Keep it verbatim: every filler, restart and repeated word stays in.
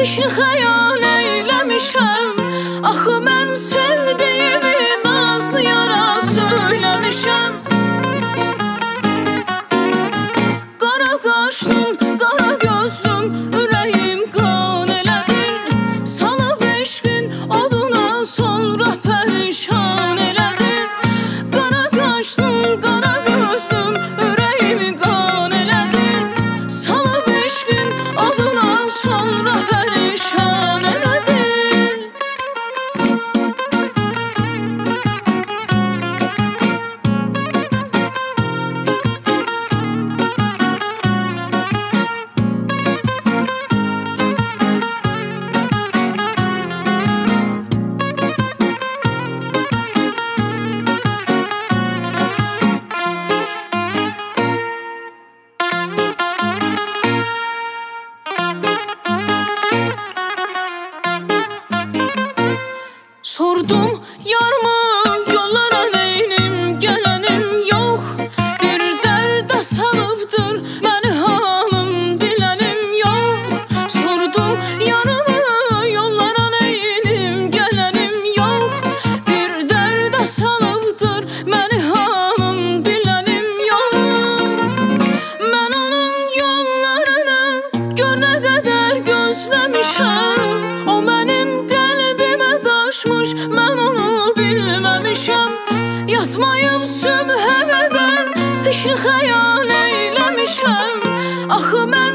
pişin xəyal eyləmişəm. Axı mən sevdiyimi nazlı yara söyləmişəm. Qara qaşlım, qara gözlüm, ürəyim qan elədin. Salıb eşqin oduna sonra pərişan elədin. Qara qaşlım, qara gözlüm, ürəyim qan elədin. Salıb eşqin oduna sonra pərişan elədin. Sordum yarımı yollara neynim, gələnim yox. Bir dərdə salıbdır məni halım, bilənim yox. Sordum yarımı yollara neynim, gələnim yox. Bir dərdə salıbdır məni halım, bilənim yox. Mən onun yollarını gör nə qədər gözləmişəm. O mənim qəlbimə daşmış, mən onu bilməmişəm. Yatmayıb sübhə qədər pişin xəyal eyləmişəm. Axı mən